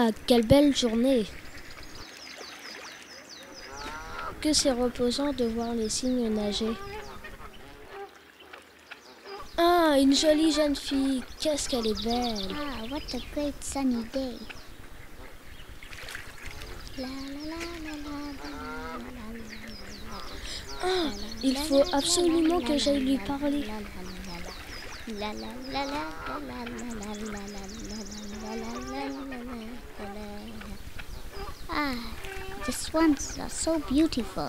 Ah, quelle belle journée! Que c'est reposant de voir les cygnes nager. Ah, une jolie jeune fille, qu'est-ce qu'elle est belle! Ah, what a great sunny day. La la la la la la la. Ah, il faut absolument que j'aille lui parler. La la la la la la la la la la. Ah, the swans are so beautiful.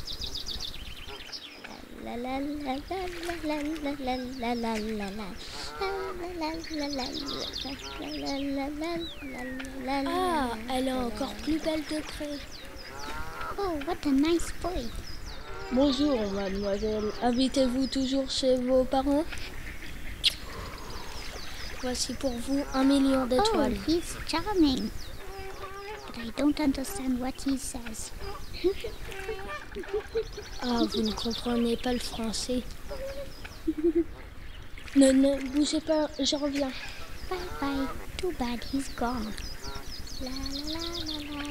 La la la la la la la la la la la. Ah, elle est encore plus belle de près. Oh, what a nice boy. Bonjour, mademoiselle. Habitez-vous toujours chez vos parents? Voici pour vous 1 million Oh, d'étoiles. he's charming. But I don't understand what he says. Ah, vous ne comprenez pas le français. Ne bougez pas, je reviens. Bye bye. Too bad he's gone. La la la la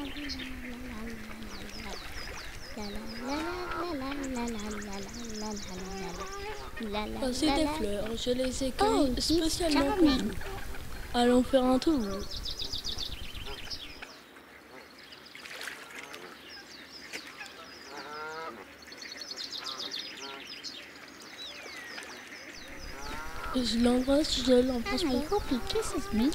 la la. Voici des fleurs, je les ai Oh, cueillies he's spécialement pour charming. vous. Allons faire un tour. Je l'embrasse I pas. hope he kisses me.